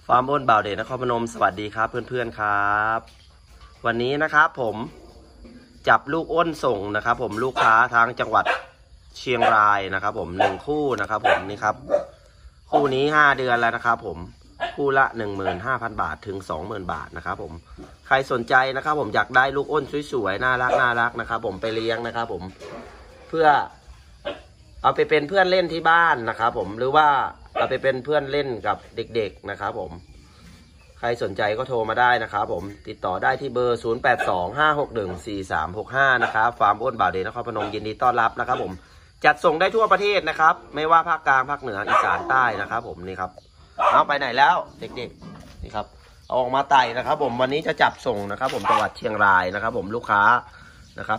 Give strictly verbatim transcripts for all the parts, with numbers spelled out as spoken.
ฟาร์มอ้นบ่าวเดชนครพนมสวัสดีครับเพื่อนๆครับวันนี้นะครับผมจับลูกอ้นส่งนะครับผมลูกค้าทางจังหวัดเชียงรายนะครับผมหนึ่งคู่นะครับผมนี่ครับคู่นี้ห้าเดือนแล้วนะครับผมคู่ละ หนึ่งหมื่นห้าพัน บาทถึง สองหมื่น บาทนะครับผมใครสนใจนะครับผมอยากได้ลูกอ้นสวยๆน่ารักน่ารักนะครับผมไปเลี้ยงนะครับผมเพื่อเอาไปเป็นเพื่อนเล่นที่บ้านนะครับผมหรือว่าเอาไปเป็นเพื่อนเล่นกับเด็กๆนะครับผมใครสนใจก็โทรมาได้นะครับผมติดต่อได้ที่เบอร์ศูนย์ แปด สอง ห้า หก หนึ่ง สี่ สาม หก ห้านะครับฟาร์มอ้นบ่าวเดชนครพนมยินดีต้อนรับนะครับผมจัดส่งได้ทั่วประเทศนะครับไม่ว่าภาคกลางภาคเหนืออีสานใต้นะครับผมนี่ครับเอาไปไหนแล้วเด็กๆนี่ครับเอาออกมาไต่นะครับผมวันนี้จะจับส่งนะครับผมจังหวัดเชียงรายนะครับผมลูกค้านะครับ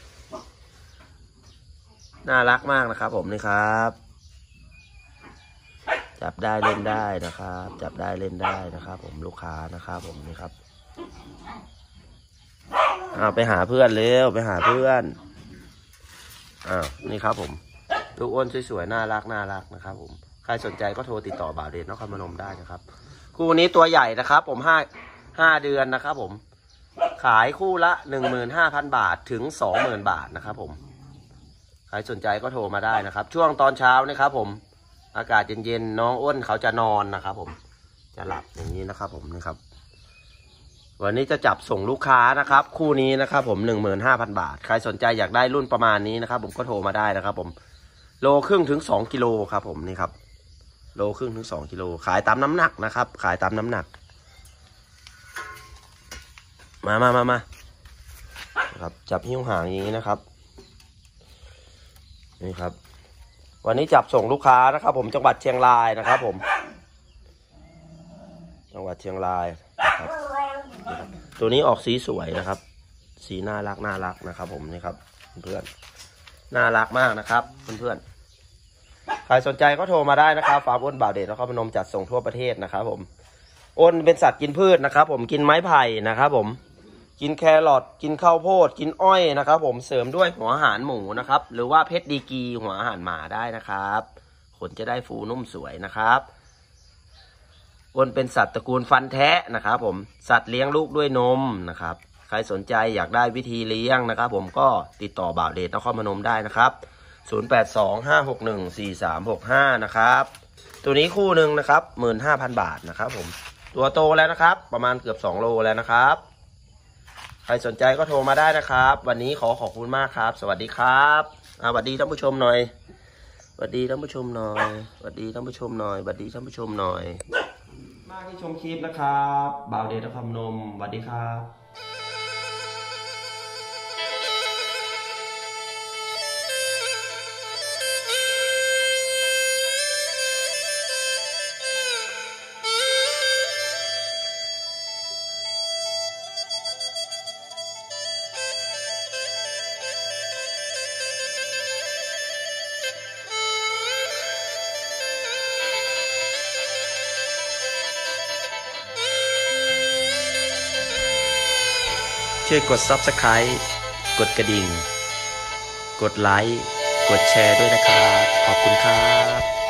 น่ารักมากนะครับผมนี่ครับจับได้เล่นได้นะครับจับได้เล่นได้นะครับผมลูกค้านะครับผมนี่ครับเอาไปหาเพื่อนเร็วไปหาเพื่อนอ้าวนี่ครับผมลูกอ้นสวยๆน่ารักน่ารักนะครับผมใครสนใจก็โทรติดต่อบ่าวเดชนครพนมได้นะครับคู่นี้ตัวใหญ่นะครับผมห้าห้าเดือนนะครับผมขายคู่ละหนึ่งหมื่นห้าพันบาทถึงสองหมื่นบาทนะครับผมใครสนใจก็โทรมาได้นะครับช่วงตอนเช้านะครับผมอากาศเย็นๆน้องอ้นเขาจะนอนนะครับผมจะหลับอย่างนี้นะครับผมนี่ครับวันนี้จะจับส่งลูกค้านะครับคู่นี้นะครับผมหนึ่งหมื่นห้าพันบาทใครสนใจอยากได้รุ่นประมาณนี้นะครับผมก็โทรมาได้นะครับผมโลครึ่งถึงสองกิโลครับผมนี่ครับโลครึ่งถึงสองกิโลขายตามน้ำหนักนะครับขายตามน้ำหนักมามามามาครับจับหิ้วหางอย่างนี้นะครับนี่ครับวันนี้จับส่งลูกค้านะครับผมจังหวัดเชียงรายนะครับผมจังหวัดเชียงรายนะครับตัวนี้ออกสีสวยนะครับสีน่ารักน่ารักนะครับผมนี่ครับเพื่อนน่ารักมากนะครับเพื่อนๆใครสนใจก็โทรมาได้นะครับฟาร์มอ้นบ่าวเดชนครพนมจัดส่งทั่วประเทศนะครับผมอ้นเป็นสัตว์กินพืชนะครับผมกินไม้ไผ่นะครับผมกินแครอทกินข้าวโพดกินอ้อยนะครับผมเสริมด้วยหัวอาหารหมูนะครับหรือว่าเพชรดีกีหัวอาหารหมาได้นะครับขนจะได้ฟูนุ่มสวยนะครับอ้นเป็นสัตว์ตระกูลฟันแทะนะครับผมสัตว์เลี้ยงลูกด้วยนมนะครับใครสนใจอยากได้วิธีเลี้ยงนะครับผมก็ติดต่อบ่าวเดชนครพนมได้นะครับศูนย์ แปด สอง ห้า หก หนึ่ง สี่ สาม หก ห้านะครับตัวนี้คู่หนึ่งนะครับ หนึ่งหมื่นห้าพัน บาทนะครับผมตัวโตแล้วนะครับประมาณเกือบสองโลแล้วนะครับใครสนใจก็โทรมาได้นะครับวันนี้ขอขอบคุณมากครับสวัสดีครับอ่าสวัสดีท่านผู้ชมหน่อยสวัสดีท่านผู้ชมหน่อยสวัสดีท่านผู้ชมหน่อยสวัสดีท่านผู้ชมหน่อยมากที่ชมคลิปนะครับบ่าวเดชนครพนมสวัสดีครับช่วยกด ซับสไครบ์ กดกระดิ่งกดไลค์กดแชร์ด้วยนะครับขอบคุณครับ